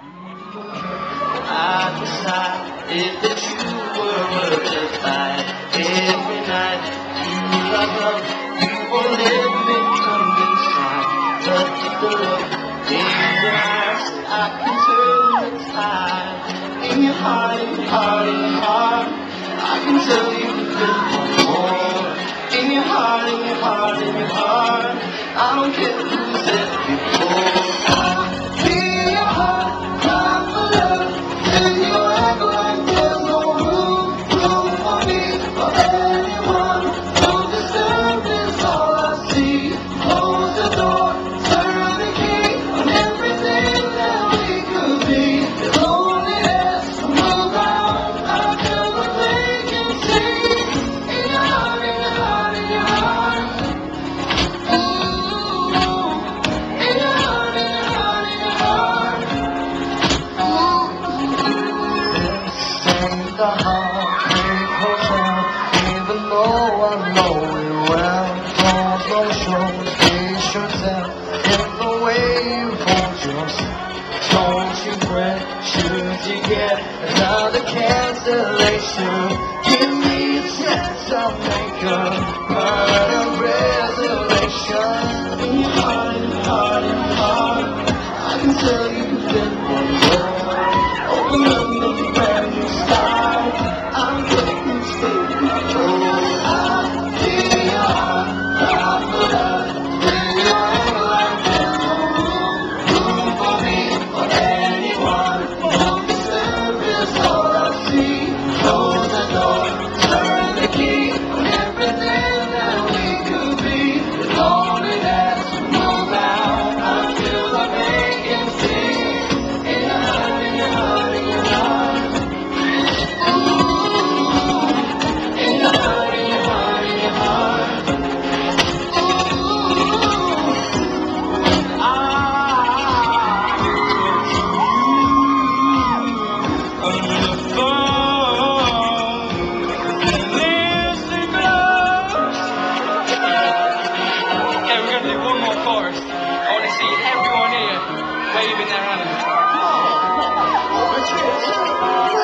I decided that you were worth the fight. Every night you love love, you won't let me come inside. But the look in your eyes, I can turn the tide. In your heart, in your heart, in your heart, I can tell you there's one more. In your heart, in your heart, in your heart, I don't care who said before. In your heart, cry for love. And you act like there's no room for me, for anyone. Don't disturb is all I see. Close the door, turn the key on everything that we could be. It's loneliness, move out until the vacancy. In your heart, in your heart, in your heart. Ooh, in your heart, in your heart, in your heart. The Heartbreak Hotel, even though I know it well. Don't no shows, face yourself in the way you hold yourself. Don't you fret, should you get another cancellation? Give me a chance, I'll make a permanent reservation. In your heart, in your heart, in your heart, I can tell you that one more. Open up a brand new start. I'm taking state control. I feel your heart, cry for love. Then you act like there's no room for me, for anyone. Don't disturb is all I see. Close the door, turn the key on everything that we could be. Loneliness, move out until the vacancy. In your heart, in your heart, in your heart. Ooh, in your heart, in your heart, in your heart. Ooh, on the phone, listen close. Okay, we're gonna do one more chorus. I want to see everyone here waving their hands. Come on.